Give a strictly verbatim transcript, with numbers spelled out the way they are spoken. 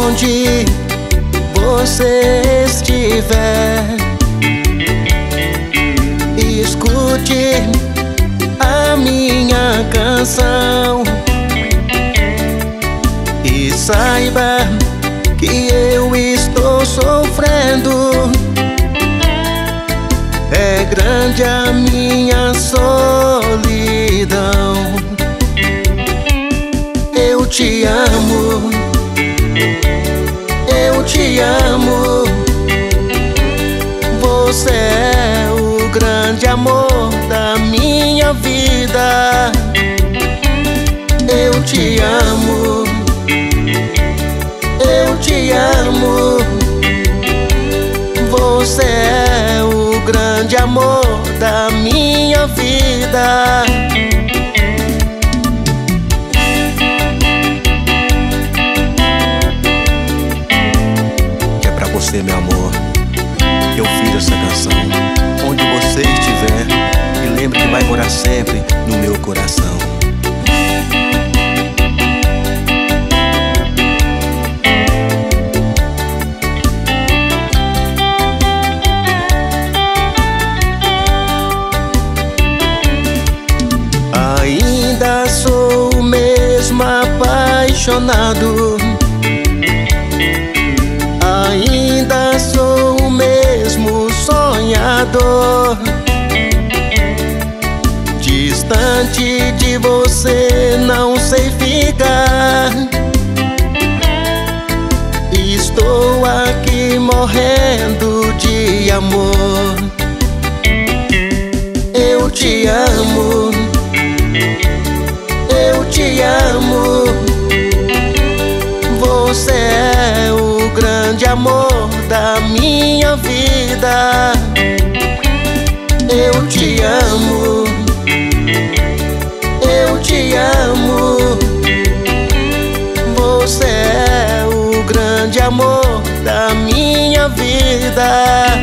Onde você estiver, escute a minha canção e saiba que eu estou sofrendo. É grande a minha solidão. Eu te amo, eu te amo. Você é o grande amor da minha vida. Eu te amo, eu te amo. Você é o grande amor da minha vida. Você, meu amor, eu fiz essa canção. Onde você estiver, e lembre que vai morar sempre no meu coração. Ainda sou o mesmo apaixonado, ainda sou o mesmo sonhador. Distante de você não sei ficar. Estou aqui morrendo de amor. Eu te amo, eu te amo. Você é o grande amor da minha vida. Eu te amo, eu te amo. Você é o grande amor da minha vida.